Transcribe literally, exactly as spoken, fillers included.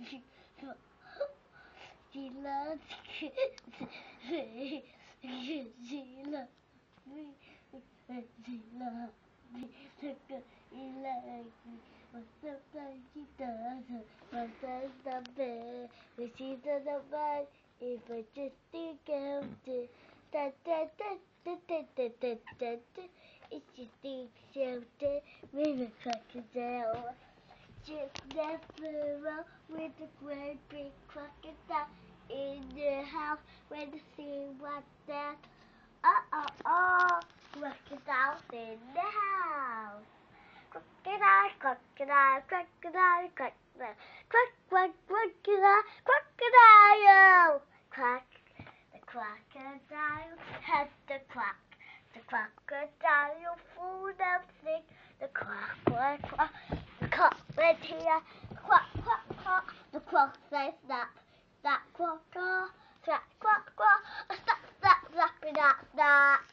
She loves me. She loves me. She loves me. She likes me. But sometimes she doesn't. Sometimes I'm bad. But she doesn't mind if I just think of it. Da da da da da da da da da. If she thinks something, maybe crocodile. Just never wrong with a great big crocodile in the house when the sea was there. Uh oh oh, crocodiles in the house. Crocodile, crocodile, crocodile, crocodile, quack, quack, crocodile, crocodile. Quack, the crocodile has the quack. The crocodile full of sick. The quack, quack, quack. The cock went here. Quack, quack, quack. The croc says snap. Snap, quack, quack. Snap, quack, quack. Snap, snap, snap, snap, snap.